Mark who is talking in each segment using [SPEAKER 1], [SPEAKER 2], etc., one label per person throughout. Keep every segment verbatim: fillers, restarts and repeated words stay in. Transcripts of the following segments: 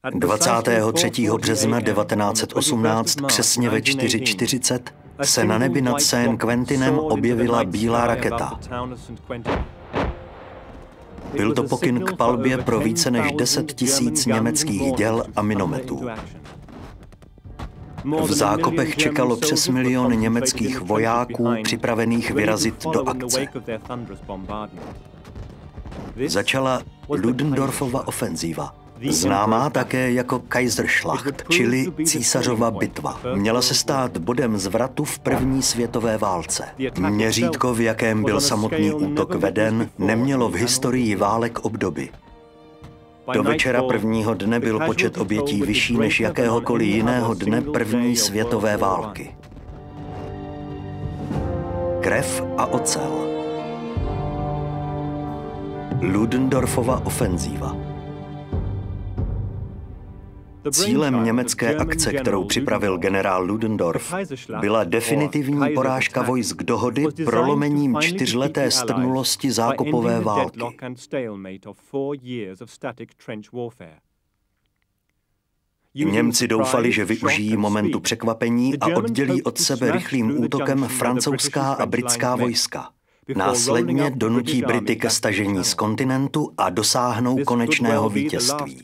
[SPEAKER 1] dvacátého třetího března devatenáct set osmnáct přesně ve čtyři čtyřicet se na nebi nad Saint Quentinem objevila bílá raketa. Byl to pokyn k palbě pro více než deset tisíc německých děl a minometů. V zákopech čekalo přes milion německých vojáků připravených vyrazit do akce. Začala Ludendorffova ofenzíva, známá také jako Kaiserschlacht, čili císařova bitva. Měla se stát bodem zvratu v první světové válce. Měřítko, v jakém byl samotný útok veden, nemělo v historii válek obdoby. Do večera prvního dne byl počet obětí vyšší než jakéhokoliv jiného dne první světové války. Krev a ocel. Ludendorffova ofenzíva. Cílem německé akce, kterou připravil generál Ludendorff, byla definitivní porážka vojsk dohody prolomením čtyřleté strnulosti zákopové války. Němci doufali, že využijí momentu překvapení a oddělí od sebe rychlým útokem francouzská a britská vojska. Následně donutí Brity ke stažení z kontinentu a dosáhnou konečného vítězství.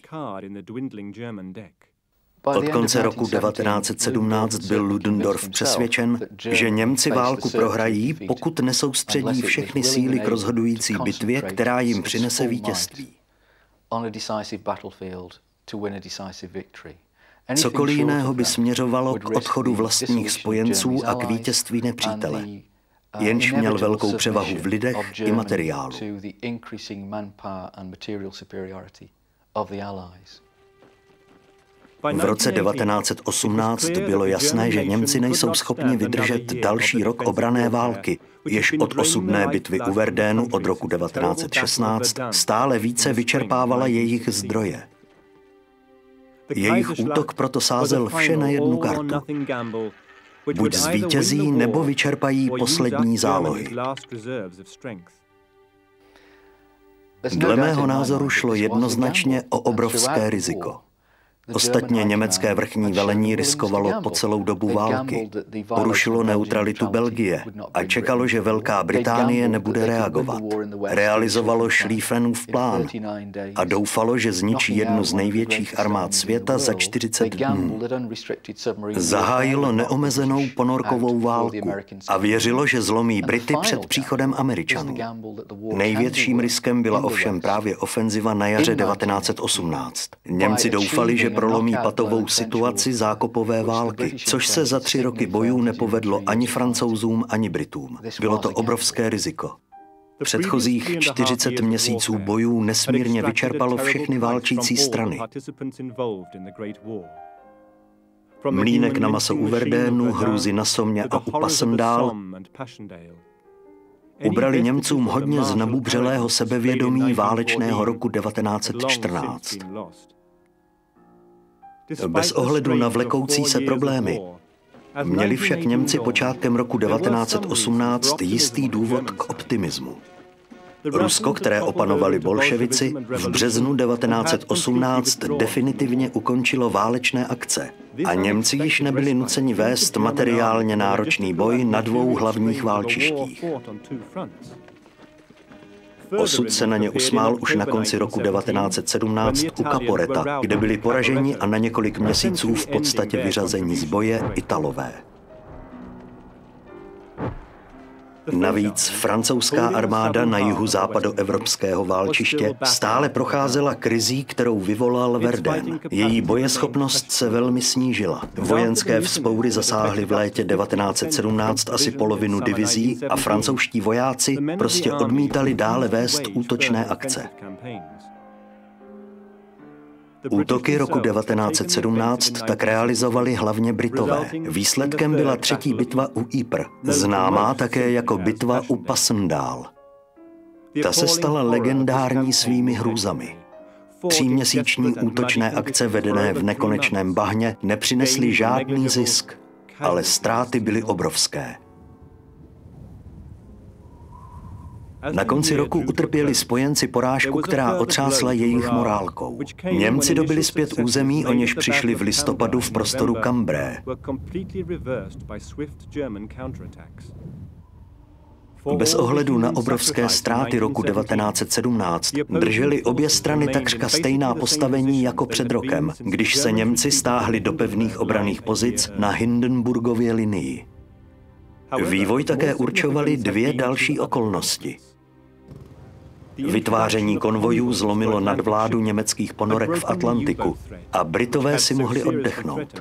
[SPEAKER 1] Od konce roku devatenáct set sedmnáct byl Ludendorff přesvědčen, že Němci válku prohrají, pokud nesoustředí všechny síly k rozhodující bitvě, která jim přinese vítězství. Cokoliv jiného by směřovalo k odchodu vlastních spojenců a k vítězství nepřítele, jenž měl velkou převahu v lidech i materiálu. V roce devatenáct set osmnáct bylo jasné, že Němci nejsou schopni vydržet další rok obranné války, jež od osudné bitvy u Verdénu od roku devatenáct set šestnáct stále více vyčerpávala jejich zdroje. Jejich útok proto sázel vše na jednu kartu. Buď zvítězí, nebo vyčerpají poslední zálohy. Dle mého názoru šlo jednoznačně o obrovské riziko. Ostatně německé vrchní velení riskovalo po celou dobu války. Porušilo neutralitu Belgie a čekalo, že Velká Británie nebude reagovat. Realizovalo Schlieffenův plán a doufalo, že zničí jednu z největších armád světa za čtyřicet dnů. Zahájilo neomezenou ponorkovou válku a věřilo, že zlomí Brity před příchodem Američanů. Největším riskem byla ovšem právě ofenziva na jaře devatenáct set osmnáct. Němci doufali, že prolomí patovou situaci zákopové války, což se za tři roky bojů nepovedlo ani Francouzům, ani Britům. Bylo to obrovské riziko. Předchozích čtyřicet měsíců bojů nesmírně vyčerpalo všechny válčící strany. Mlýnek na maso u Verdénu, hrůzy na Somme a u Passchendaele ubrali Němcům hodně z nabubřelého sebevědomí válečného roku devatenáct set čtrnáct. Bez ohledu na vlekoucí se problémy měli však Němci počátkem roku devatenáct set osmnáct jistý důvod k optimismu. Rusko, které opanovali bolševici, v březnu devatenáct set osmnáct definitivně ukončilo válečné akce a Němci již nebyli nuceni vést materiálně náročný boj na dvou hlavních válčištích. Osud se na ně usmál už na konci roku devatenáct set sedmnáct u Caporetta, kde byli poraženi a na několik měsíců v podstatě vyřazení z boje Italové. Navíc francouzská armáda na jihu západoevropského válčiště stále procházela krizí, kterou vyvolal Verdun. Její bojeschopnost se velmi snížila. Vojenské vzpoury zasáhly v létě devatenáct set sedmnáct asi polovinu divizí a francouzští vojáci prostě odmítali dále vést útočné akce. Útoky roku devatenáct set sedmnáct tak realizovali hlavně Britové. Výsledkem byla třetí bitva u Ypres, známá také jako bitva u Passchendaele. Ta se stala legendární svými hrůzami. Tříměsíční útočné akce vedené v nekonečném bahně nepřinesly žádný zisk, ale ztráty byly obrovské. Na konci roku utrpěli spojenci porážku, která otřásla jejich morálkou. Němci dobyli zpět území, o něž přišli v listopadu v prostoru Cambrai. Bez ohledu na obrovské ztráty roku devatenáct set sedmnáct drželi obě strany takřka stejná postavení jako před rokem, když se Němci stáhli do pevných obranných pozic na Hindenburgově linii. Vývoj také určovaly dvě další okolnosti. Vytváření konvojů zlomilo nadvládu německých ponorek v Atlantiku a Britové si mohli oddechnout.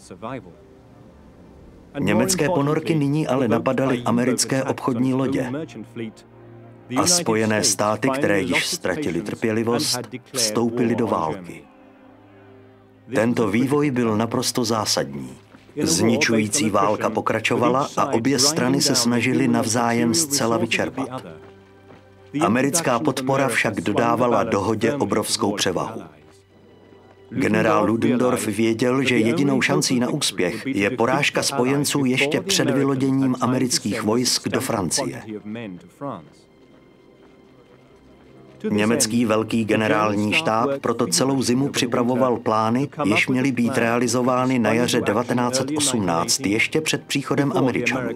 [SPEAKER 1] Německé ponorky nyní ale napadaly americké obchodní lodě a Spojené státy, které již ztratily trpělivost, vstoupily do války. Tento vývoj byl naprosto zásadní. Zničující válka pokračovala a obě strany se snažily navzájem zcela vyčerpat. Americká podpora však dodávala dohodě obrovskou převahu. Generál Ludendorff věděl, že jedinou šancí na úspěch je porážka spojenců ještě před vyloděním amerických vojsk do Francie. Německý velký generální štáb proto celou zimu připravoval plány, jež měly být realizovány na jaře devatenáct set osmnáct, ještě před příchodem Američanů.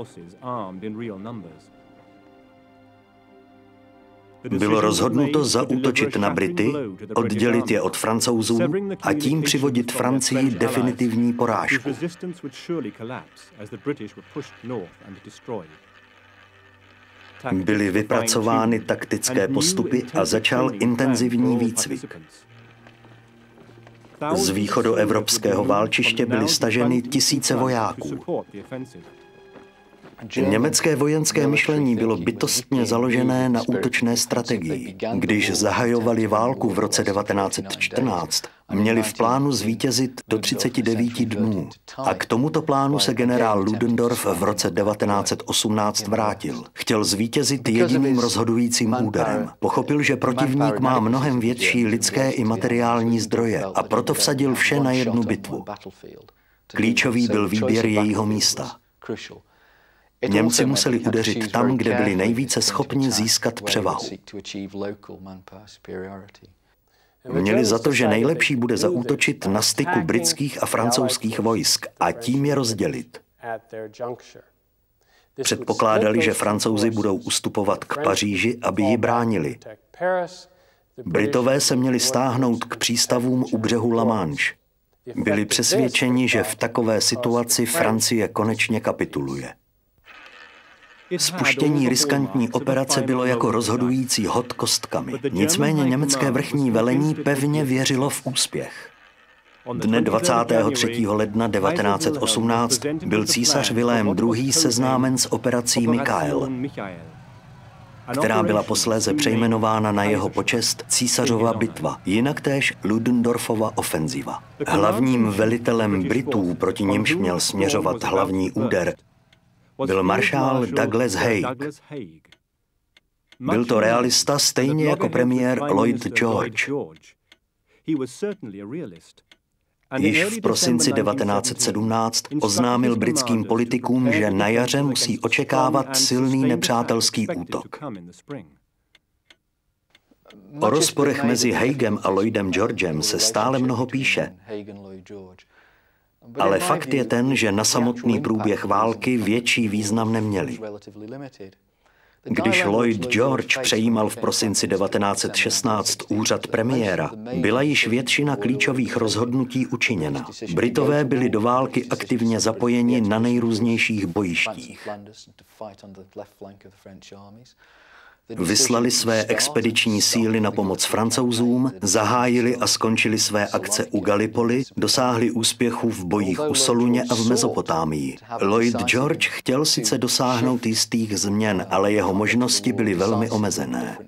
[SPEAKER 1] Bylo rozhodnuto zaútočit na Brity, oddělit je od Francouzů a tím přivodit Francii definitivní porážku. Byly vypracovány taktické postupy a začal intenzivní výcvik. Z východoevropského válčiště byly staženy tisíce vojáků. Německé vojenské myšlení bylo bytostně založené na útočné strategii. Když zahajovali válku v roce devatenáct set čtrnáct, měli v plánu zvítězit do třiceti devíti dnů. A k tomuto plánu se generál Ludendorff v roce devatenáct set osmnáct vrátil. Chtěl zvítězit jediným rozhodujícím úderem. Pochopil, že protivník má mnohem větší lidské i materiální zdroje a proto vsadil vše na jednu bitvu. Klíčový byl výběr jejího místa. Němci museli udeřit tam, kde byli nejvíce schopni získat převahu. Měli za to, že nejlepší bude zaútočit na styku britských a francouzských vojsk a tím je rozdělit. Předpokládali, že Francouzi budou ustupovat k Paříži, aby ji bránili. Britové se měli stáhnout k přístavům u břehu La Manche. Byli přesvědčeni, že v takové situaci Francie konečně kapituluje. Spuštění riskantní operace bylo jako rozhodující hod kostkami. Nicméně německé vrchní velení pevně věřilo v úspěch. Dne dvacátého třetího ledna devatenáct set osmnáct byl císař Vilém druhý. seznámen s operací Michael, která byla posléze přejmenována na jeho počest Císařova bitva, jinak též Ludendorffova ofenziva. Hlavním velitelem Britů, proti nimž měl směřovat hlavní úder, byl maršál Douglas Haig. Byl to realista stejně jako premiér Lloyd George. Již v prosinci devatenáct set sedmnáct oznámil britským politikům, že na jaře musí očekávat silný nepřátelský útok. O rozporech mezi Haigem a Lloydem Georgem se stále mnoho píše. Ale fakt je ten, že na samotný průběh války větší význam neměli. Když Lloyd George přejímal v prosinci devatenáct set šestnáct úřad premiéra, byla již většina klíčových rozhodnutí učiněna. Britové byli do války aktivně zapojeni na nejrůznějších bojištích. Vyslali své expediční síly na pomoc Francouzům, zahájili a skončili své akce u Gallipoli, dosáhli úspěchů v bojích u Soluně a v Mezopotámii. Lloyd George chtěl sice dosáhnout jistých změn, ale jeho možnosti byly velmi omezené.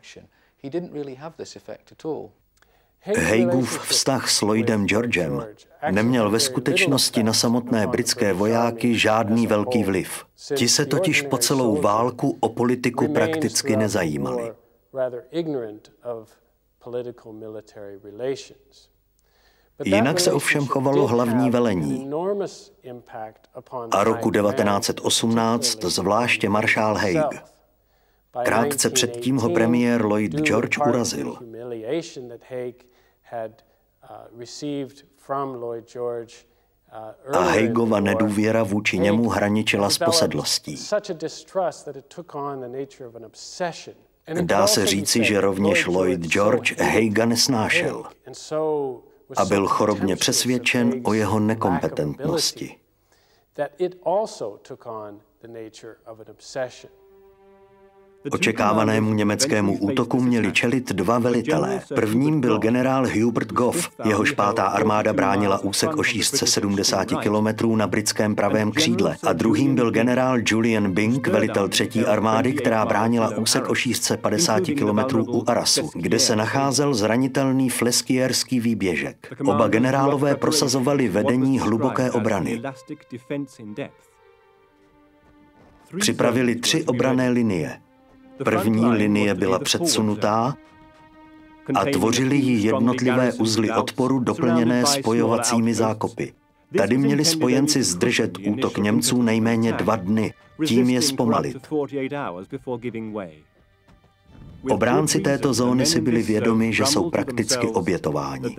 [SPEAKER 1] Haigův vztah s Lloydem Georgem neměl ve skutečnosti na samotné britské vojáky žádný velký vliv. Ti se totiž po celou válku o politiku prakticky nezajímali. Jinak se ovšem chovalo hlavní velení. A roku devatenáct set osmnáct zvláště maršál Haig. Krátce předtím ho premiér Lloyd George urazil. A Haigova nedůvěra vůči němu hraničila s posedlostí. Dá se říci, že rovněž Lloyd George Haiga nesnášel a byl chorobně přesvědčen o jeho nekompetentnosti. Očekávanému německému útoku měli čelit dva velitelé. Prvním byl generál Hubert Gough, jehož pátá armáda bránila úsek o šířce sedmdesát kilometrů na britském pravém křídle. A druhým byl generál Julian Byng, velitel třetí armády, která bránila úsek o šířce padesát kilometrů u Arrasu, kde se nacházel zranitelný fleskierský výběžek. Oba generálové prosazovali vedení hluboké obrany. Připravili tři obranné linie. První linie byla předsunutá a tvořily ji jednotlivé uzly odporu doplněné spojovacími zákopy. Tady měli spojenci zdržet útok Němců nejméně dva dny, tím je zpomalit. Obránci této zóny si byli vědomi, že jsou prakticky obětováni.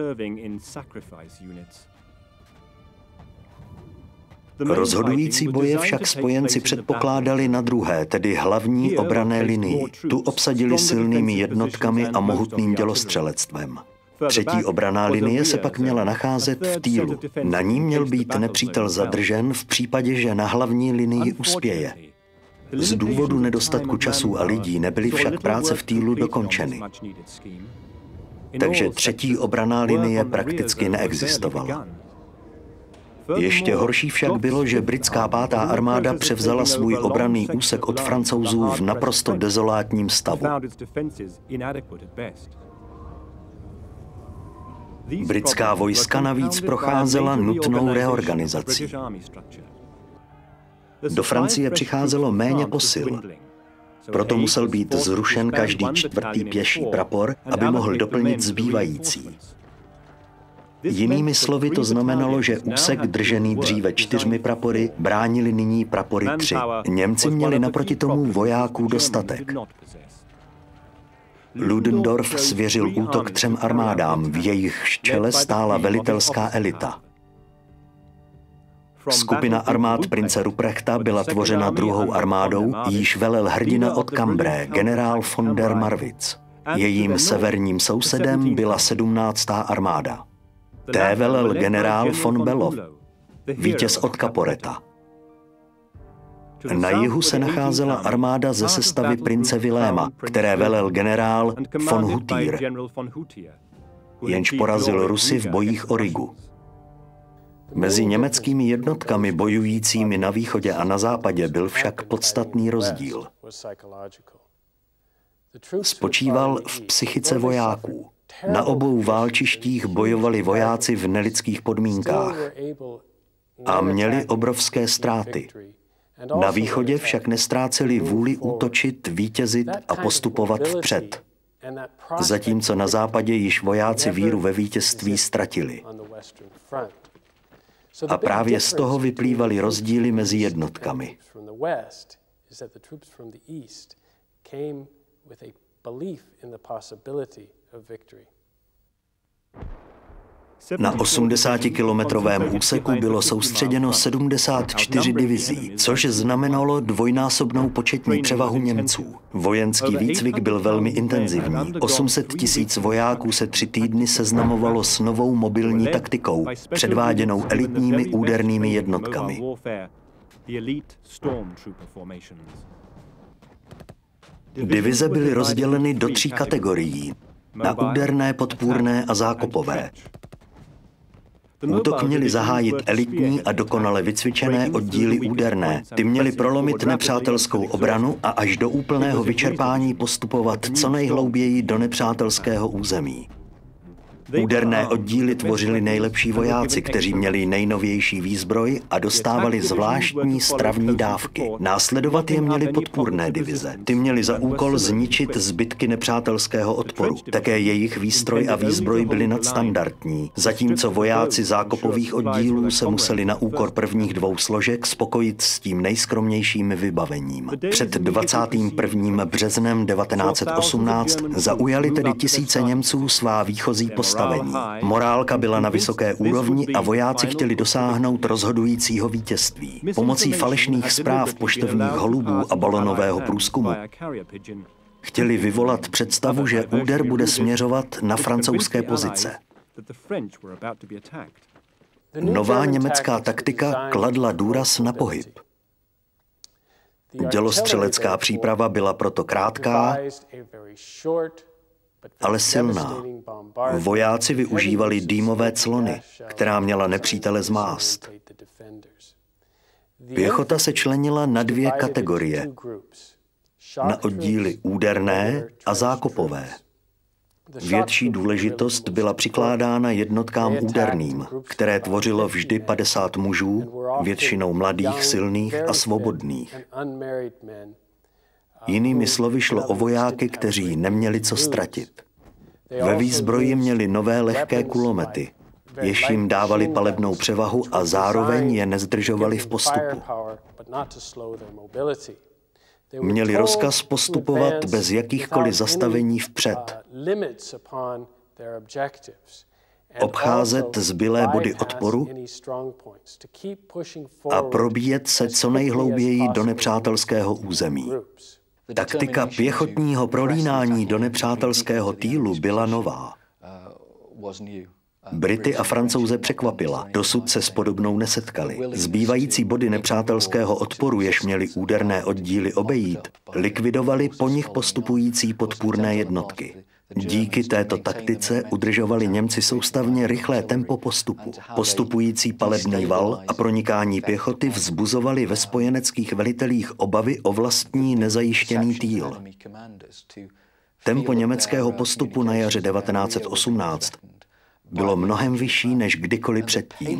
[SPEAKER 1] Rozhodující boje však spojenci předpokládali na druhé, tedy hlavní obranné linii. Tu obsadili silnými jednotkami a mohutným dělostřelectvem. Třetí obranná linie se pak měla nacházet v týlu. Na ní měl být nepřítel zadržen v případě, že na hlavní linii uspěje. Z důvodu nedostatku času a lidí nebyly však práce v týlu dokončeny. Takže třetí obranná linie prakticky neexistovala. Ještě horší však bylo, že britská pátá armáda převzala svůj obranný úsek od Francouzů v naprosto dezolátním stavu. Britská vojska navíc procházela nutnou reorganizací. Do Francie přicházelo méně posil. Proto musel být zrušen každý čtvrtý pěší prapor, aby mohl doplnit zbývající. Jinými slovy to znamenalo, že úsek držený dříve čtyřmi prapory bránili nyní prapory tři. Němci měli naproti tomu vojáků dostatek. Ludendorff svěřil útok třem armádám, v jejich čele stála velitelská elita. Skupina armád prince Ruprechta byla tvořena druhou armádou, jíž velel hrdina od Cambrai, generál von der Marwitz. Jejím severním sousedem byla sedmnáctá armáda. Té velel generál von Below, vítěz od Caporeta. Na jihu se nacházela armáda ze sestavy prince Viléma, které velel generál von Hutier, jenž porazil Rusy v bojích o Rigu. Mezi německými jednotkami bojujícími na východě a na západě byl však podstatný rozdíl. Spočíval v psychice vojáků. Na obou válčištích bojovali vojáci v nelidských podmínkách a měli obrovské ztráty. Na východě však nestráceli vůli útočit, vítězit a postupovat vpřed, zatímco na západě již vojáci víru ve vítězství ztratili. A právě z toho vyplývaly rozdíly mezi jednotkami. Na osmdesátikilometrovém úseku bylo soustředěno sedmdesát čtyři divizí, což znamenalo dvojnásobnou početní převahu Němců. Vojenský výcvik byl velmi intenzivní. osm set tisíc vojáků se tři týdny seznamovalo s novou mobilní taktikou, předváděnou elitními údernými jednotkami. Divize byly rozděleny do tří kategorií: na úderné, podpůrné a zákopové. Útok měli zahájit elitní a dokonale vycvičené oddíly úderné. Ty měly prolomit nepřátelskou obranu a až do úplného vyčerpání postupovat co nejhlouběji do nepřátelského území. Úderné oddíly tvořili nejlepší vojáci, kteří měli nejnovější výzbroj a dostávali zvláštní stravní dávky. Následovat je měly podpůrné divize. Ty měly za úkol zničit zbytky nepřátelského odporu. Také jejich výstroj a výzbroj byly nadstandardní, zatímco vojáci zákopových oddílů se museli na úkor prvních dvou složek spokojit s tím nejskromnějším vybavením. Před dvacátým prvním březnem devatenáct set osmnáct zaujali tedy tisíce Němců svá výchozí postavení. Morálka byla na vysoké úrovni a vojáci chtěli dosáhnout rozhodujícího vítězství. Pomocí falešných zpráv poštovních holubů a balonového průzkumu chtěli vyvolat představu, že úder bude směřovat na francouzské pozice. Nová německá taktika kladla důraz na pohyb. Dělostřelecká příprava byla proto krátká, ale silná. Vojáci využívali dýmové clony, která měla nepřítele zmást. Pěchota se členila na dvě kategorie. Na oddíly úderné a zákopové. Větší důležitost byla přikládána jednotkám úderným, které tvořilo vždy padesát mužů, většinou mladých, silných a svobodných. Jinými slovy šlo o vojáky, kteří neměli co ztratit. Ve výzbroji měli nové lehké kulomety, jež jim dávali palebnou převahu a zároveň je nezdržovali v postupu. Měli rozkaz postupovat bez jakýchkoliv zastavení vpřed, obcházet zbylé body odporu a probíjet se co nejhlouběji do nepřátelského území. Taktika pěchotního prolínání do nepřátelského týlu byla nová. Brity a Francouze překvapila. Dosud se s podobnou nesetkali. Zbývající body nepřátelského odporu, jež měly úderné oddíly obejít, likvidovali po nich postupující podpůrné jednotky. Díky této taktice udržovali Němci soustavně rychlé tempo postupu. Postupující palebný val a pronikání pěchoty vzbuzovali ve spojeneckých velitelích obavy o vlastní nezajištěný týl. Tempo německého postupu na jaře devatenáct set osmnáct bylo mnohem vyšší než kdykoliv předtím.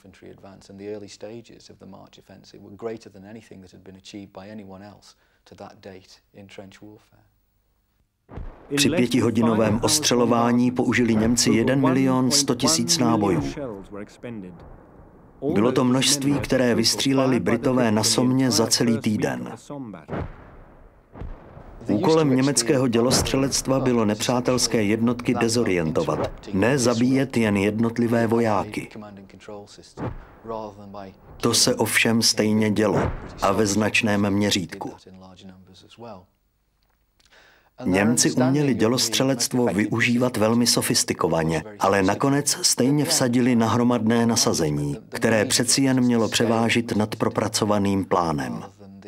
[SPEAKER 1] Při pětihodinovém ostřelování použili Němci jeden milion sto tisíc nábojů. Bylo to množství, které vystříleli Britové na Somme za celý týden. Úkolem německého dělostřelectva bylo nepřátelské jednotky dezorientovat, ne zabíjet jen jednotlivé vojáky. To se ovšem stejně dělo a ve značném měřítku. Němci uměli dělostřelectvo využívat velmi sofistikovaně, ale nakonec stejně vsadili na hromadné nasazení, které přeci jen mělo převážit nad propracovaným plánem.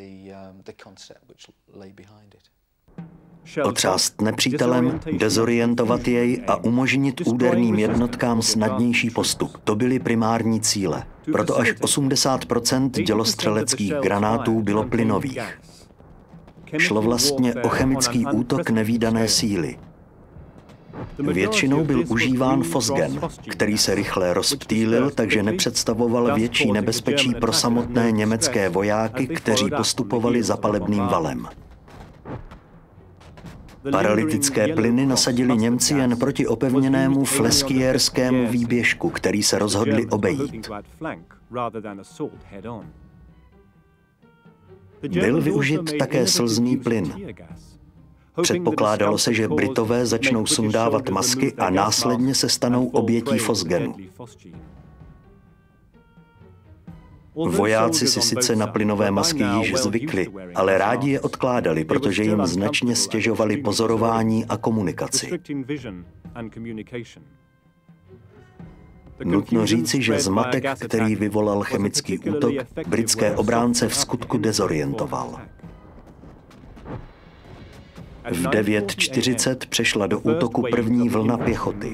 [SPEAKER 1] Otřást nepřítelem, dezorientovat jej a umožnit úderným jednotkám snadnější postup. To byly primární cíle. Proto až osmdesát procent dělostřeleckých granátů bylo plynových. Šlo vlastně o chemický útok nevídané síly. Většinou byl užíván fosgen, který se rychle rozptýlil, takže nepředstavoval větší nebezpečí pro samotné německé vojáky, kteří postupovali za palebným valem. Paralytické plyny nasadili Němci jen proti opevněnému fleskierskému výběžku, který se rozhodli obejít. Byl využit také slzný plyn. Předpokládalo se, že Britové začnou sundávat masky a následně se stanou obětí fosgenu. Vojáci si sice na plynové masky již zvykli, ale rádi je odkládali, protože jim značně stěžovali pozorování a komunikaci. Nutno říci, že zmatek, který vyvolal chemický útok, britské obránce v skutku dezorientoval. V devět čtyřicet přešla do útoku první vlna pěchoty.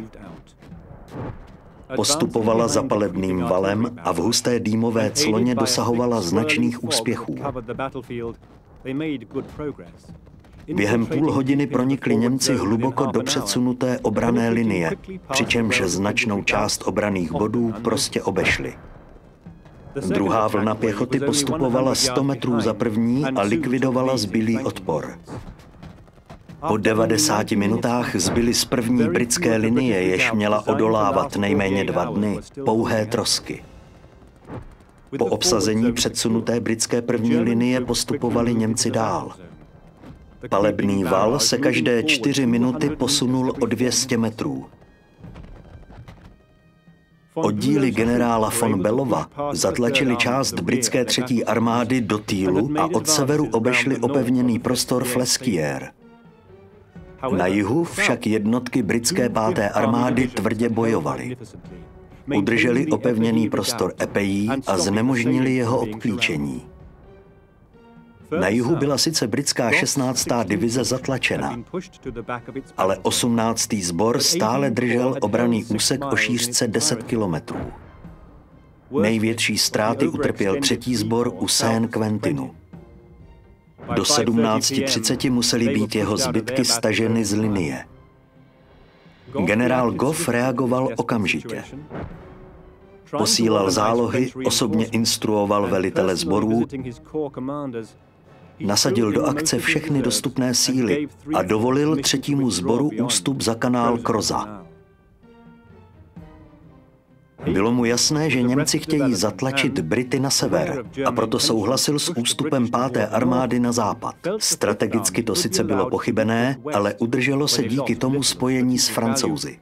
[SPEAKER 1] Postupovala za palebným valem a v husté dýmové cloně dosahovala značných úspěchů. Během půl hodiny pronikli Němci hluboko do předsunuté obranné linie, přičemž značnou část obranných bodů prostě obešli. Druhá vlna pěchoty postupovala sto metrů za první a likvidovala zbylý odpor. Po devadesáti minutách zbyly z první britské linie, jež měla odolávat nejméně dva dny, pouhé trosky. Po obsazení předsunuté britské první linie postupovali Němci dál. Palebný val se každé čtyři minuty posunul o dvě stě metrů. Oddíly generála von Bellova zatlačili část britské třetí armády do Týlu a od severu obešli opevněný prostor Flesquières. Na jihu však jednotky britské páté armády tvrdě bojovaly. Udrželi opevněný prostor Epéí a znemožnili jeho obklíčení. Na jihu byla sice britská šestnáctá divize zatlačena, ale osmnáctý sbor stále držel obranný úsek o šířce deset kilometrů. Největší ztráty utrpěl třetí sbor u Saint-Quentinu. Do sedmnáct třicet musely být jeho zbytky staženy z linie. Generál Gough reagoval okamžitě. Posílal zálohy, osobně instruoval velitele sborů, nasadil do akce všechny dostupné síly a dovolil třetímu sboru ústup za kanál Kroza. Bylo mu jasné, že Němci chtějí zatlačit Brity na sever a proto souhlasil s ústupem páté armády na západ. Strategicky to sice bylo pochybené, ale udrželo se díky tomu spojení s Francouzi.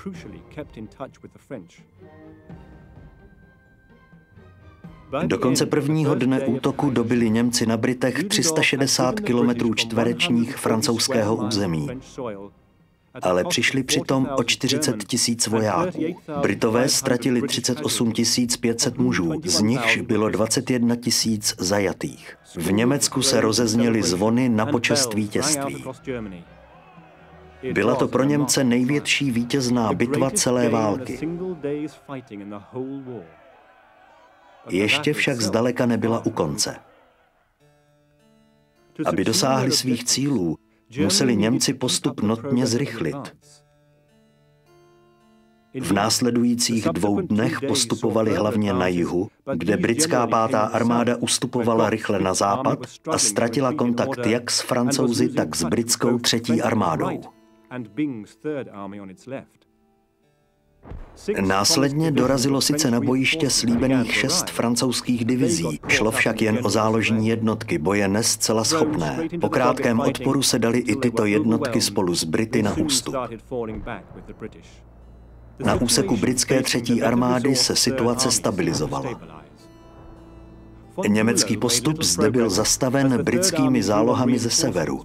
[SPEAKER 1] Do konce prvního dne útoku dobyli Němci na Britech tři sta šedesát kilometrů čtverečních francouzského území. Ale přišli přitom o čtyřicet tisíc vojáků. Britové ztratili třicet osm tisíc pět set mužů, z nichž bylo dvacet jedna tisíc zajatých. V Německu se rozezněly zvony na počest vítězství. Byla to pro Němce největší vítězná bitva celé války. Ještě však zdaleka nebyla u konce. Aby dosáhli svých cílů, museli Němci postup notně zrychlit. V následujících dvou dnech postupovali hlavně na jihu, kde britská pátá armáda ustupovala rychle na západ a ztratila kontakt jak s Francouzi, tak s britskou třetí armádou. Následně dorazilo sice na bojiště slíbených šest francouzských divizí, šlo však jen o záložní jednotky, boje ne zcela schopné. Po krátkém odporu se dali i tyto jednotky spolu s Brity na ústup. Na úseku britské třetí armády se situace stabilizovala. Německý postup zde byl zastaven britskými zálohami ze severu.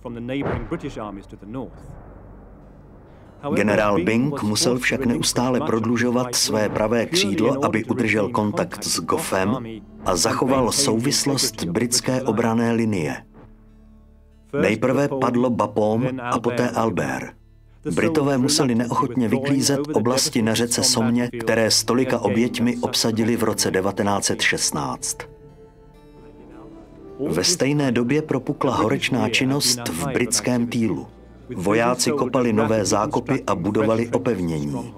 [SPEAKER 1] Generál Byng musel však neustále prodlužovat své pravé křídlo, aby udržel kontakt s Goughem a zachoval souvislost britské obranné linie. Nejprve padlo Bapaume a poté Albert. Britové museli neochotně vyklízet oblasti na řece Somně, které s tolika oběťmi obsadili v roce devatenáct set šestnáct. Ve stejné době propukla horečná činnost v britském Týlu. Vojáci kopali nové zákopy a budovali opevnění.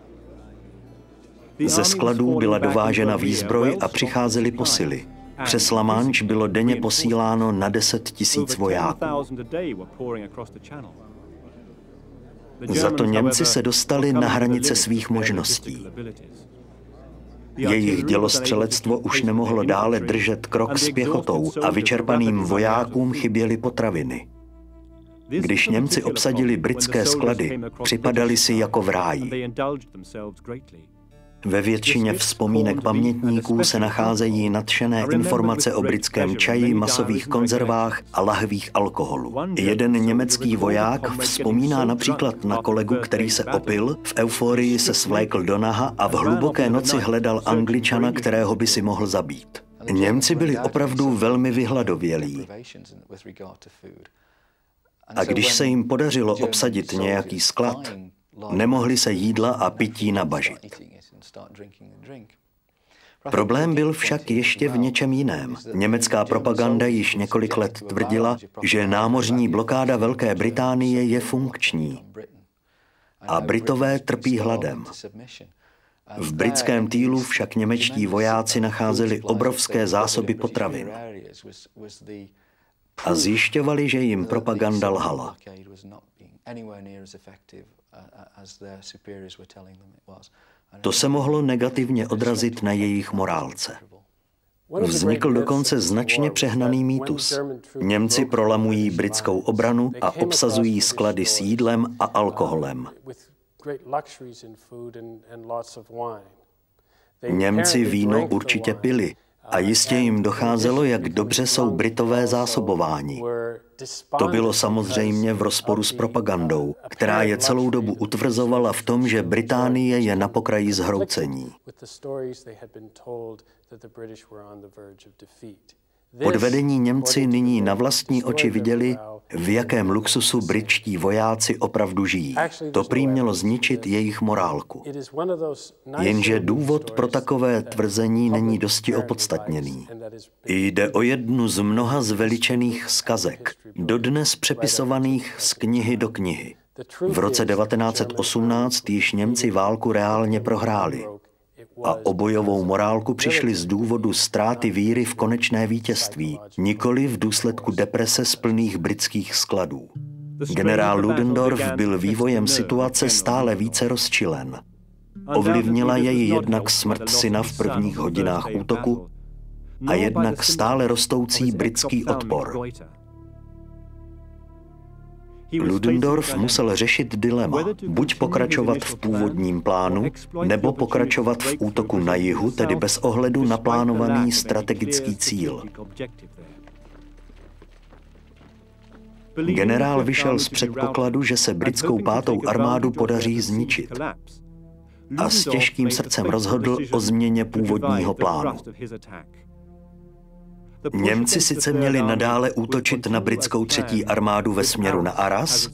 [SPEAKER 1] Ze skladů byla dovážena výzbroj a přicházely posily. Přes La Manche bylo denně posíláno na deset tisíc vojáků. Za to Němci se dostali na hranice svých možností. Jejich dělostřelectvo už nemohlo dále držet krok s pěchotou a vyčerpaným vojákům chyběly potraviny. Když Němci obsadili britské sklady, připadali si jako v ráji. Ve většině vzpomínek pamětníků se nacházejí nadšené informace o britském čaji, masových konzervách a lahvích alkoholu. Jeden německý voják vzpomíná například na kolegu, který se opil, v euforii se svlékl do naha a v hluboké noci hledal Angličana, kterého by si mohl zabít. Němci byli opravdu velmi vyhladovělí. A když se jim podařilo obsadit nějaký sklad, nemohli se jídla a pití nabažit. Problém byl však ještě v něčem jiném. Německá propaganda již několik let tvrdila, že námořní blokáda Velké Británie je funkční a Britové trpí hladem. V britském Týlu však němečtí vojáci nacházeli obrovské zásoby potravin a zjišťovali, že jim propaganda lhala. To se mohlo negativně odrazit na jejich morálce. Vznikl dokonce značně přehnaný mýtus. Němci prolamují britskou obranu a obsazují sklady s jídlem a alkoholem. Němci víno určitě pili a jistě jim docházelo, jak dobře jsou Britové zásobováni. To bylo samozřejmě v rozporu s propagandou, která je celou dobu utvrzovala v tom, že Británie je na pokraji zhroucení. Podvedení Němci nyní na vlastní oči viděli, v jakém luxusu britští vojáci opravdu žijí. To prý mělo zničit jejich morálku. Jenže důvod pro takové tvrzení není dosti opodstatněný. Jde o jednu z mnoha zveličených zkazek, dodnes přepisovaných z knihy do knihy. V roce devatenáct set osmnáct již Němci válku reálně prohráli a o bojovou morálku přišli z důvodu ztráty víry v konečné vítězství, nikoli v důsledku deprese z plných britských skladů. Generál Ludendorff byl vývojem situace stále více rozčilen. Ovlivnila jej jednak smrt syna v prvních hodinách útoku a jednak stále rostoucí britský odpor. Ludendorff musel řešit dilema, buď pokračovat v původním plánu, nebo pokračovat v útoku na jihu, tedy bez ohledu na plánovaný strategický cíl. Generál vyšel z předpokladu, že se britskou pátou armádu podaří zničit a s těžkým srdcem rozhodl o změně původního plánu. Němci sice měli nadále útočit na britskou třetí armádu ve směru na Arras,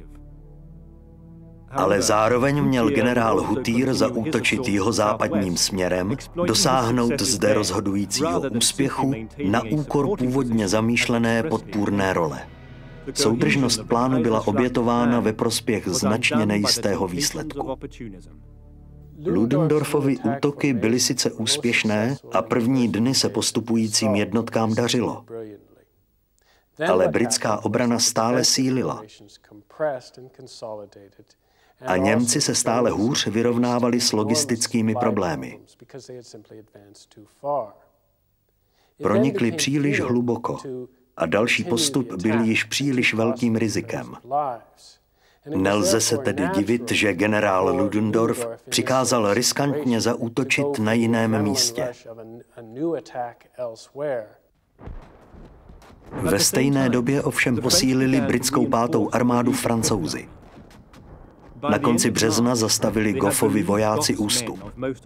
[SPEAKER 1] ale zároveň měl generál Hutýr zaútočit jihozápadním směrem, dosáhnout zde rozhodujícího úspěchu na úkor původně zamýšlené podpůrné role. Soudržnost plánu byla obětována ve prospěch značně nejistého výsledku. Ludendorffovy útoky byly sice úspěšné a první dny se postupujícím jednotkám dařilo. Ale britská obrana stále sílila a Němci se stále hůř vyrovnávali s logistickými problémy. Pronikli příliš hluboko a další postup byl již příliš velkým rizikem. Nelze se tedy divit, že generál Ludendorff přikázal riskantně zaútočit na jiném místě. Ve stejné době ovšem posílili britskou pátou armádu Francouzi. Na konci března zastavili Goffovi vojáci ústup.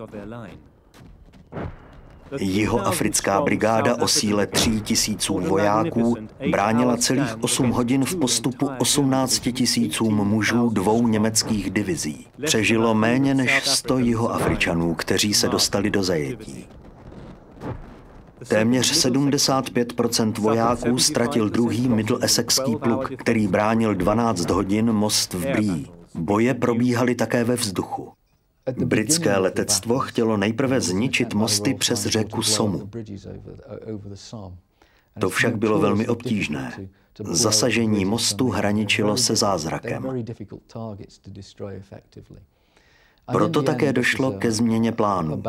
[SPEAKER 1] Jihoafrická brigáda o síle tří tisíců vojáků bránila celých osm hodin v postupu osmnácti tisícům mužů dvou německých divizí. Přežilo méně než sto Jihoafričanů, kteří se dostali do zajetí. Téměř sedmdesát pět procent vojáků ztratil druhý Middlesexský pluk, který bránil dvanáct hodin most v Brie. Boje probíhaly také ve vzduchu. Britské letectvo chtělo nejprve zničit mosty přes řeku Somu. To však bylo velmi obtížné. Zasažení mostu hraničilo se zázrakem. Proto také došlo ke změně plánu.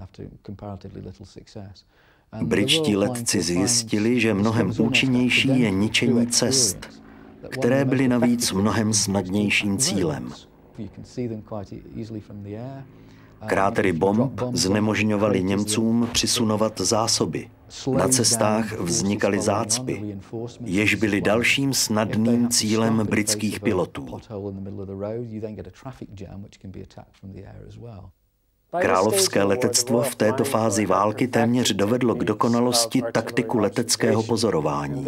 [SPEAKER 1] Britští letci zjistili, že mnohem účinnější je ničení cest, které byly navíc mnohem snadnějším cílem. Krátery bomb znemožňovaly Němcům přisunovat zásoby. Na cestách vznikaly zácpy, jež byly dalším snadným cílem britských pilotů. Královské letectvo v této fázi války téměř dovedlo k dokonalosti taktiku leteckého pozorování.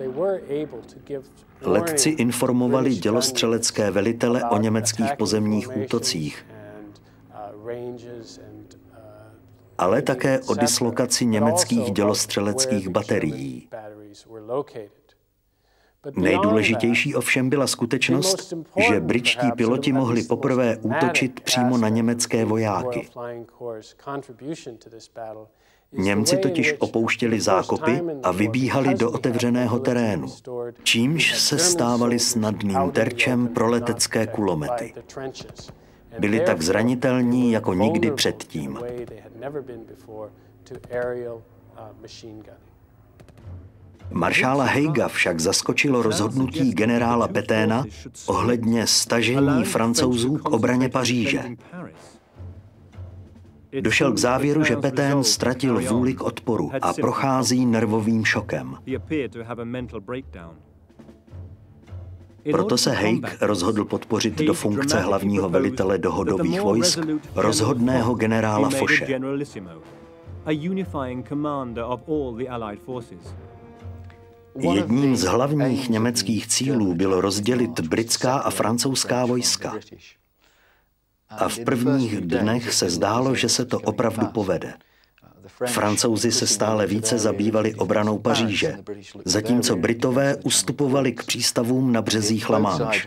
[SPEAKER 1] Letci informovali dělostřelecké velitele o německých pozemních útocích ale také o dislokaci německých dělostřeleckých baterií. Nejdůležitější ovšem byla skutečnost, že britští piloti mohli poprvé útočit přímo na německé vojáky. Němci totiž opouštěli zákopy a vybíhali do otevřeného terénu, čímž se stávali snadným terčem pro letecké kulomety. Byli tak zranitelní jako nikdy předtím. Maršála Haiga však zaskočilo rozhodnutí generála Pétaina ohledně stažení Francouzů k obraně Paříže. Došel k závěru, že Pétain ztratil vůli k odporu a prochází nervovým šokem. Proto se Haig rozhodl podpořit do funkce hlavního velitele dohodových vojsk rozhodného generála Fosche. Jedním z hlavních německých cílů bylo rozdělit britská a francouzská vojska. A v prvních dnech se zdálo, že se to opravdu povede. Francouzi se stále více zabývali obranou Paříže, zatímco Britové ustupovali k přístavům na březích La Manche.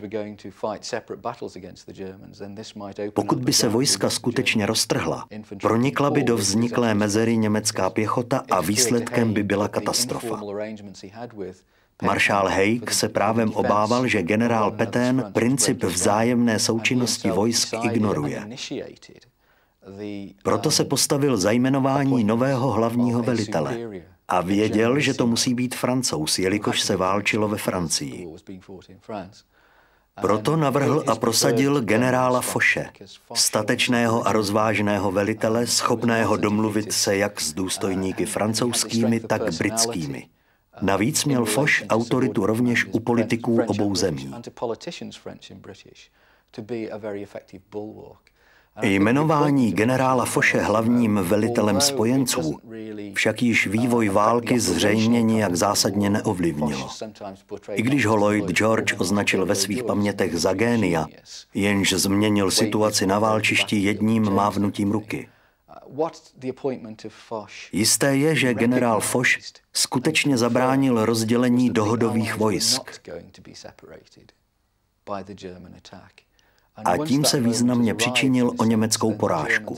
[SPEAKER 1] Pokud by se vojska skutečně roztrhla, pronikla by do vzniklé mezery německá pěchota a výsledkem by byla katastrofa. Maršál Haig se právem obával, že generál Pétain princip vzájemné součinnosti vojsk ignoruje. Proto se postavil za jmenování nového hlavního velitele a věděl, že to musí být Francouz, jelikož se válčilo ve Francii. Proto navrhl a prosadil generála Fosche, statečného a rozvážného velitele, schopného domluvit se jak s důstojníky francouzskými, tak britskými. Navíc měl Foch autoritu rovněž u politiků obou zemí. Jmenování generála Fosche hlavním velitelem spojenců však již vývoj války zřejmě nijak zásadně neovlivnilo. I když ho Lloyd George označil ve svých pamětech za génia, jenž změnil situaci na válčišti jedním mávnutím ruky. Jisté je, že generál Foch skutečně zabránil rozdělení dohodových vojsk. A tím se významně přičinil o německou porážku.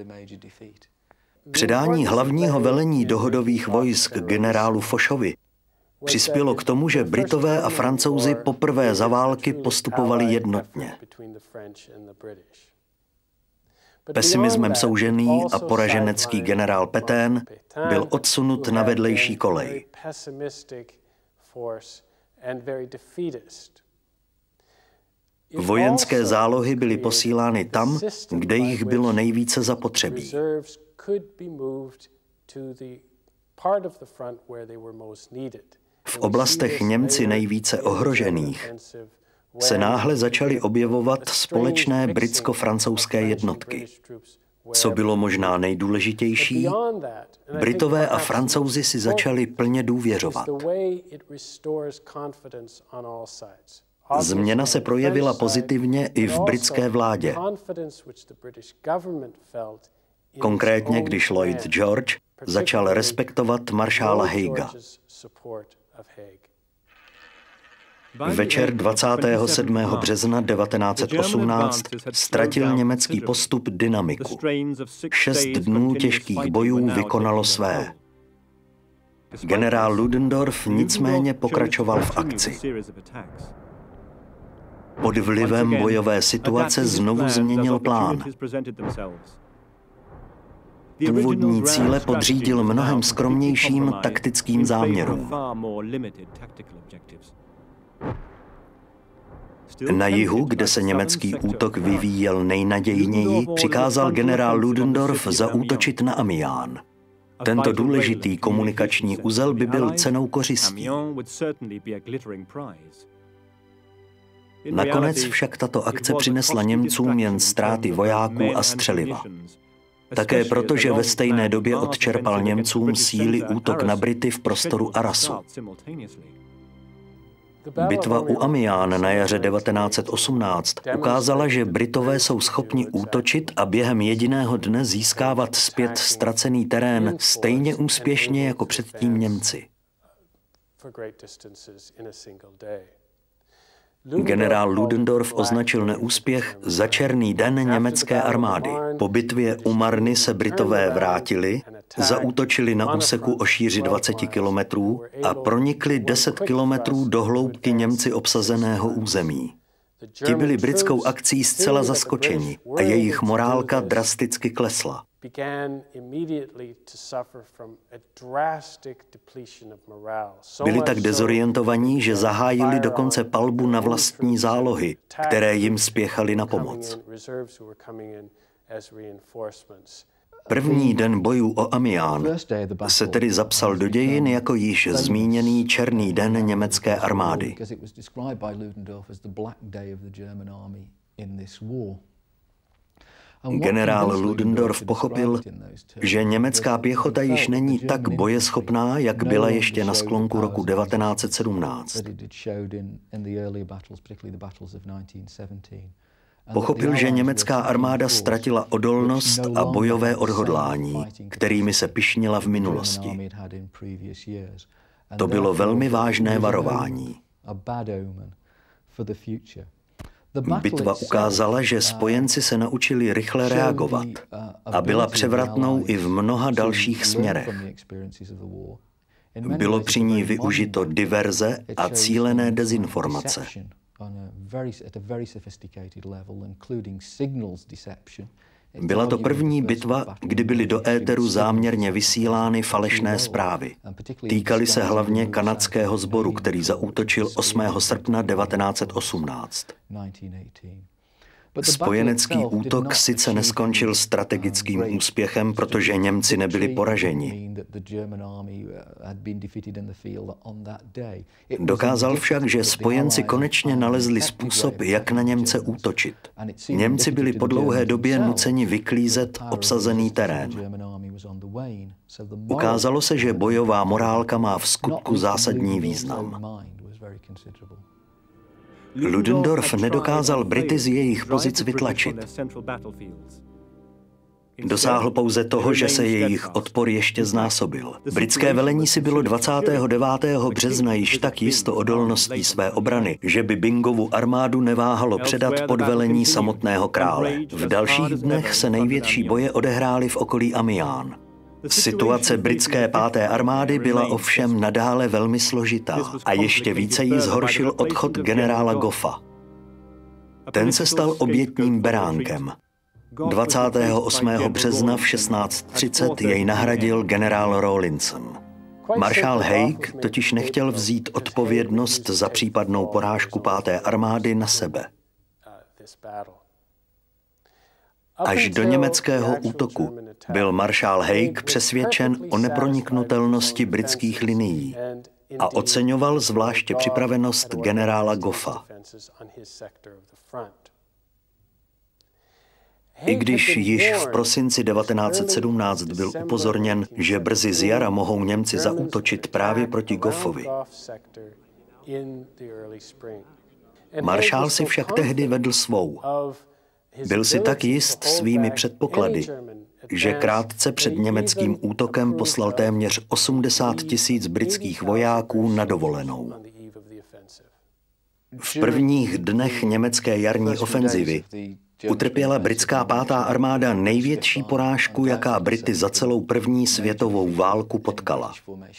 [SPEAKER 1] Předání hlavního velení dohodových vojsk generálu Foschovi přispělo k tomu, že Britové a Francouzi poprvé za války postupovali jednotně. Pesimismem soužený a poraženecký generál Pétain byl odsunut na vedlejší kolej. Vojenské zálohy byly posílány tam, kde jich bylo nejvíce zapotřebí. V oblastech Němci nejvíce ohrožených se náhle začaly objevovat společné britsko-francouzské jednotky. Co bylo možná nejdůležitější, Britové a Francouzi si začali plně důvěřovat. Změna se projevila pozitivně i v britské vládě. Konkrétně, když Lloyd George začal respektovat maršála Haiga. Večer dvacátého sedmého března devatenáct set osmnáct ztratil německý postup dynamiku. Šest dnů těžkých bojů vykonalo své. Generál Ludendorff nicméně pokračoval v akci. Pod vlivem bojové situace znovu změnil plán. Původní cíle podřídil mnohem skromnějším taktickým záměrům. Na jihu, kde se německý útok vyvíjel nejnadějněji, přikázal generál Ludendorff zaútočit na Amiens. Tento důležitý komunikační uzel by byl cenou kořistí. Nakonec však tato akce přinesla Němcům jen ztráty vojáků a střeliva. Také proto, že ve stejné době odčerpal Němcům síly útok na Brity v prostoru Arrasu. Bitva u Amiens na jaře devatenáct set osmnáct ukázala, že Britové jsou schopni útočit a během jediného dne získávat zpět ztracený terén stejně úspěšně jako předtím Němci. Generál Ludendorff označil neúspěch za černý den německé armády. Po bitvě u Marny se Britové vrátili, zaútočili na úseku o šíři dvacet kilometrů a pronikli deset kilometrů do hloubky Němci obsazeného území. Ti byli britskou akcí zcela zaskočeni a jejich morálka drasticky klesla. Byli tak dezorientovaní, že zahájili dokonce palbu na vlastní zálohy, které jim spěchaly na pomoc. První den bojů o Amiens se tedy zapsal do dějin jako již zmíněný černý den německé armády. Generál Ludendorff pochopil, že německá pěchota již není tak bojeschopná, jak byla ještě na sklonku roku devatenáct set sedmnáct. Pochopil, že německá armáda ztratila odolnost a bojové odhodlání, kterými se pyšnila v minulosti. To bylo velmi vážné varování. Bitva ukázala, že spojenci se naučili rychle reagovat a byla převratnou i v mnoha dalších směrech. Bylo při ní využito diverze a cílené dezinformace. Byla to první bitva, kdy byly do éteru záměrně vysílány falešné zprávy. Týkaly se hlavně kanadského sboru, který zaútočil osmého srpna devatenáct set osmnáct. Spojenecký útok sice neskončil strategickým úspěchem, protože Němci nebyli poraženi. Dokázal však, že spojenci konečně nalezli způsob, jak na Němce útočit. Němci byli po dlouhé době nuceni vyklízet obsazený terén. Ukázalo se, že bojová morálka má v skutku zásadní význam. Ludendorff nedokázal Brity z jejich pozic vytlačit. Dosáhl pouze toho, že se jejich odpor ještě znásobil. Britské velení si bylo dvacátého devátého března již tak jisto odolností své obrany, že by Byngovu armádu neváhalo předat pod velení samotného krále. V dalších dnech se největší boje odehrály v okolí Amiens. Situace britské páté armády byla ovšem nadále velmi složitá a ještě více jí zhoršil odchod generála Goffa. Ten se stal obětním beránkem. dvacátého osmého března v šestnáct třicet jej nahradil generál Rawlinson. Maršál Haig totiž nechtěl vzít odpovědnost za případnou porážku páté armády na sebe. Až do německého útoku byl maršál Haig přesvědčen o neproniknutelnosti britských linií a oceňoval zvláště připravenost generála Goffa. I když již v prosinci devatenáct set sedmnáct byl upozorněn, že brzy z jara mohou Němci zaútočit právě proti Goffovi. Maršál si však tehdy vedl svou. Byl si tak jist svými předpoklady, že krátce před německým útokem poslal téměř osmdesát tisíc britských vojáků na dovolenou. V prvních dnech německé jarní ofenzivy utrpěla britská pátá armáda největší porážku, jaká Brity za celou první světovou válku potkala.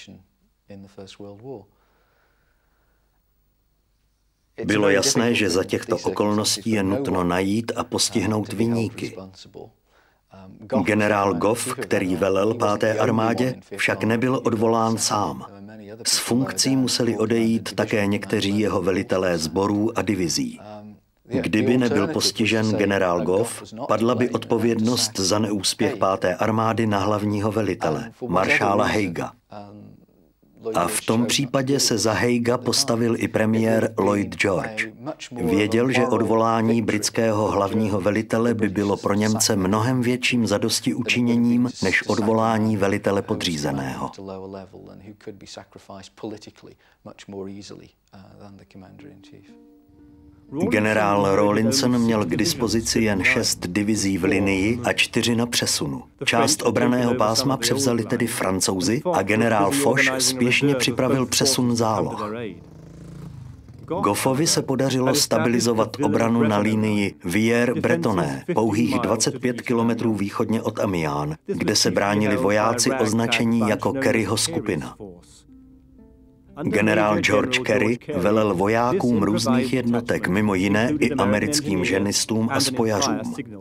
[SPEAKER 1] Bylo jasné, že za těchto okolností je nutno najít a postihnout viníky. Generál Goff, který velel páté armádě, však nebyl odvolán sám. Z funkcí museli odejít také někteří jeho velitelé sborů a divizí. Kdyby nebyl postižen generál Goff, padla by odpovědnost za neúspěch páté armády na hlavního velitele, maršála Haiga. A v tom případě se za Haiga postavil i premiér Lloyd George. Věděl, že odvolání britského hlavního velitele by bylo pro Němce mnohem větším zadostiučiněním než odvolání velitele podřízeného. Generál Rawlinson měl k dispozici jen šest divizí v linii a čtyři na přesunu. Část obranného pásma převzali tedy Francouzi a generál Foch spěšně připravil přesun záloh. Goffovi se podařilo stabilizovat obranu na linii Villers-Bretonneux, pouhých dvacet pět kilometrů východně od Amiens, kde se bránili vojáci označení jako Kerryho skupina. Generál George Kerry velel vojákům různých jednotek, mimo jiné i americkým ženistům a spojařům.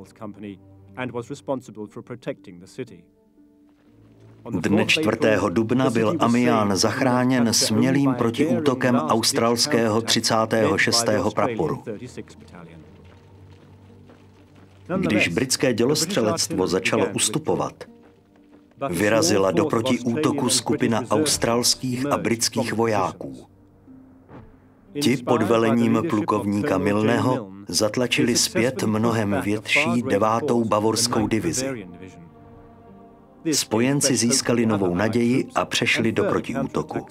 [SPEAKER 1] Dne čtvrtého dubna byl Amiens zachráněn smělým protiútokem australského třicátého šestého praporu. Když britské dělostřelectvo začalo ustupovat, vyrazila do protiútoku skupina australských a britských vojáků. Ti pod velením plukovníka Milneho zatlačili zpět mnohem větší devátou bavorskou divizi. Spojenci získali novou naději a přešli do protiútoku.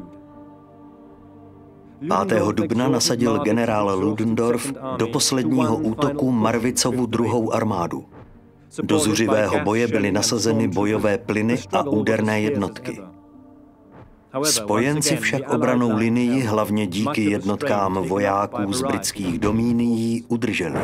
[SPEAKER 1] pátého dubna nasadil generál Ludendorff do posledního útoku Marvicovu druhou armádu. Do zuřivého boje byly nasazeny bojové plyny a úderné jednotky. Spojenci však obranou linii, hlavně díky jednotkám vojáků z britských domínií, udrželi.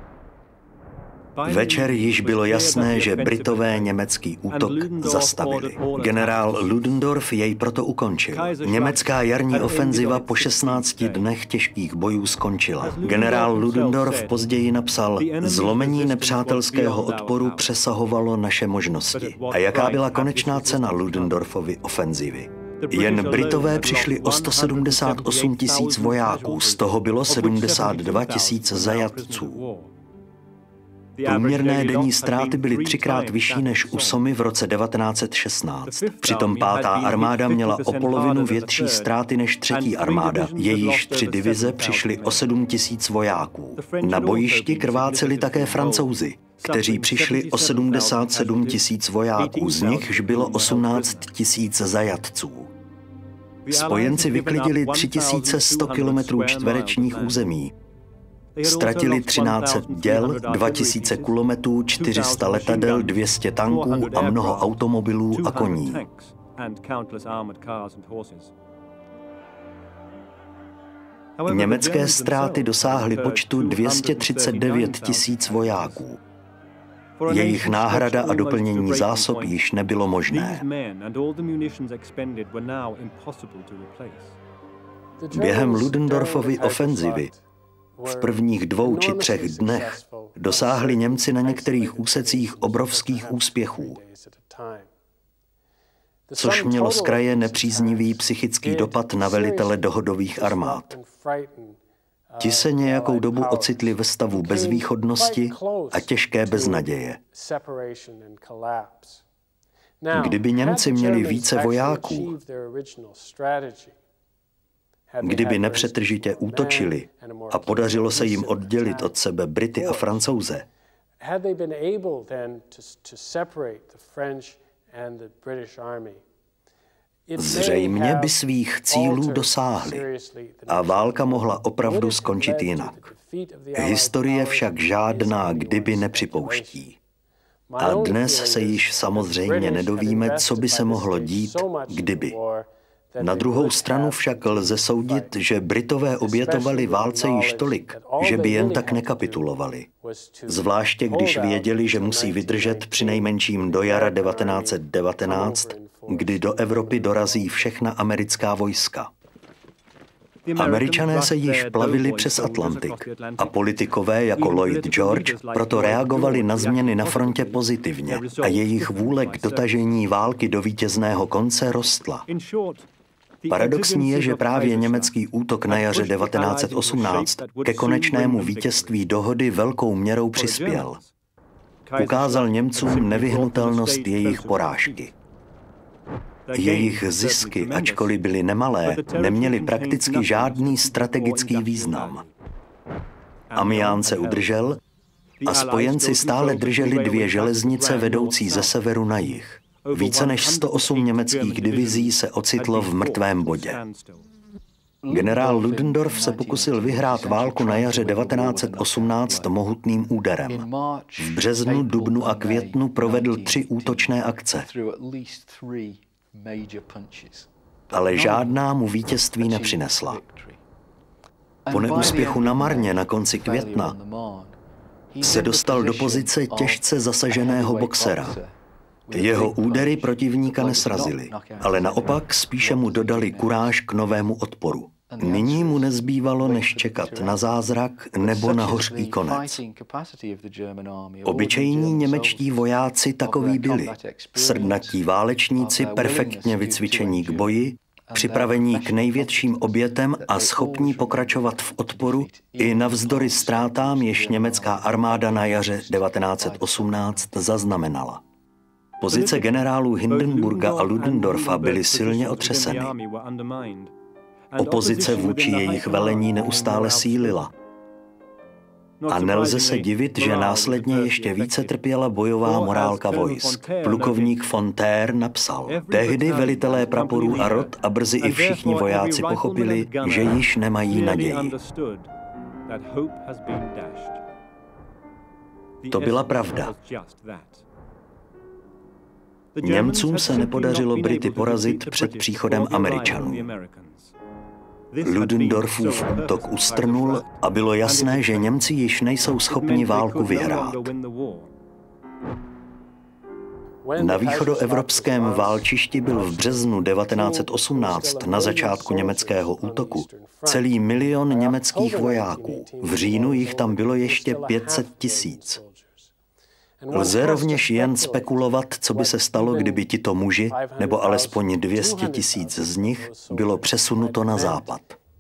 [SPEAKER 1] Večer již bylo jasné, že Britové německý útok zastavili. Generál Ludendorff jej proto ukončil. Německá jarní ofenziva po šestnácti dnech těžkých bojů skončila. Generál Ludendorff později napsal: zlomení nepřátelského odporu přesahovalo naše možnosti. A jaká byla konečná cena Ludendorffovy ofenzivy? Jen Britové přišli o sto sedmdesát osm tisíc vojáků, z toho bylo sedmdesát dva tisíc zajatců. Průměrné denní ztráty byly třikrát vyšší než u Somy v roce devatenáct set šestnáct. Přitom pátá armáda měla o polovinu větší ztráty než třetí armáda. Jejíž tři divize přišly o sedm tisíc vojáků. Na bojišti krváceli také Francouzi, kteří přišli o sedmdesát sedm tisíc vojáků, z nichž bylo osmnáct tisíc zajatců. Spojenci vyklidili tři tisíce sto kilometrů čtverečních území. Ztratili třináct set děl, dva tisíce kulometů, čtyři sta letadel, dvě stě tanků a mnoho automobilů a koní. Německé ztráty dosáhly počtu dvě stě třicet devět tisíc vojáků. Jejich náhrada a doplnění zásob již nebylo možné. Během Ludendorffovy ofenzivy v prvních dvou či třech dnech dosáhli Němci na některých úsecích obrovských úspěchů, což mělo zkraje nepříznivý psychický dopad na velitele dohodových armád. Ti se nějakou dobu ocitli ve stavu bezvýchodnosti a těžké beznaděje. Kdyby Němci měli více vojáků, kdyby nepřetržitě útočili a podařilo se jim oddělit od sebe Brity a Francouze, zřejmě by svých cílů dosáhli a válka mohla opravdu skončit jinak. Historie však žádná kdyby nepřipouští. A dnes se již samozřejmě nedovíme, co by se mohlo dít, kdyby. Na druhou stranu však lze soudit, že Britové obětovali válce již tolik, že by jen tak nekapitulovali. Zvláště když věděli, že musí vydržet přinejmenším do jara devatenáct set devatenáct, kdy do Evropy dorazí všechna americká vojska. Američané se již plavili přes Atlantik a politikové jako Lloyd George proto reagovali na změny na frontě pozitivně a jejich vůle k dotažení války do vítězného konce rostla. Paradoxní je, že právě německý útok na jaře devatenáct set osmnáct ke konečnému vítězství dohody velkou měrou přispěl. Ukázal Němcům nevyhnutelnost jejich porážky. Jejich zisky, ačkoliv byly nemalé, neměly prakticky žádný strategický význam. Amiens se udržel a spojenci stále drželi dvě železnice vedoucí ze severu na jih. Více než sto osm německých divizí se ocitlo v mrtvém bodě. Generál Ludendorff se pokusil vyhrát válku na jaře devatenáct set osmnáct mohutným úderem. V březnu, dubnu a květnu provedl tři útočné akce. Ale žádná mu vítězství nepřinesla. Po neúspěchu na Marně na konci května se dostal do pozice těžce zasaženého boxera. Jeho údery protivníka nesrazily, ale naopak spíše mu dodali kuráž k novému odporu. Nyní mu nezbývalo než čekat na zázrak nebo na hořký konec. Obyčejní němečtí vojáci takoví byli. Srdnatí válečníci, perfektně vycvičení k boji, připravení k největším obětem a schopní pokračovat v odporu i navzdory ztrátám, jež německá armáda na jaře devatenáct set osmnáct zaznamenala. Pozice generálů Hindenburga a Ludendorffa byly silně otřeseny. Opozice vůči jejich velení neustále sílila. A nelze se divit, že následně ještě více trpěla bojová morálka vojsk. Plukovník von Thaer napsal: tehdy velitelé praporů a rot a brzy i všichni vojáci pochopili, že již nemají naději. To byla pravda. Němcům se nepodařilo Brity porazit před příchodem Američanů. Ludendorffův útok ustrnul a bylo jasné, že Němci již nejsou schopni válku vyhrát. Na východoevropském válčišti byl v březnu devatenáct set osmnáct na začátku německého útoku celý milion německých vojáků. V říjnu jich tam bylo ještě pět set tisíc. Lze rovněž jen spekulovat, co by se stalo, kdyby tito muži, nebo alespoň dvě stě tisíc z nich, bylo přesunuto na západ.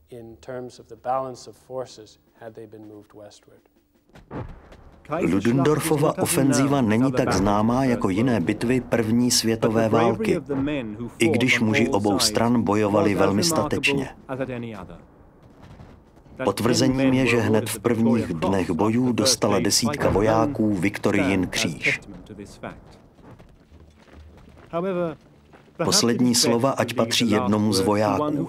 [SPEAKER 1] Ludendorffova ofenzíva není tak známá jako jiné bitvy první světové války, i když muži obou stran bojovali velmi statečně. Potvrzením je, že hned v prvních dnech bojů dostala desítka vojáků Viktorijin kříž. Poslední slova ať patří jednomu z vojáků.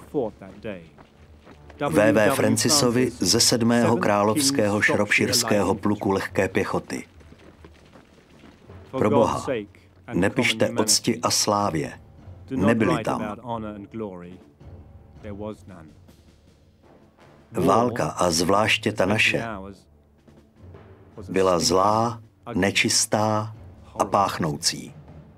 [SPEAKER 1] V V Francisovi ze sedmého královského šropšírského pluku lehké pěchoty. Pro Boha, nepište o cti a slávě. Nebyli tam. Válka, a zvláště ta naše, byla zlá, nečistá a páchnoucí.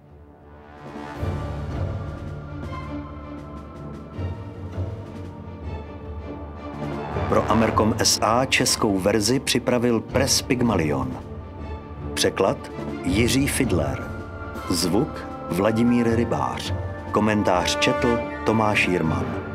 [SPEAKER 1] Pro Amercom S A českou verzi připravil Press Pygmalion. Překlad Jiří Fidler. Zvuk Vladimír Rybář. Komentář četl Tomáš Jirman.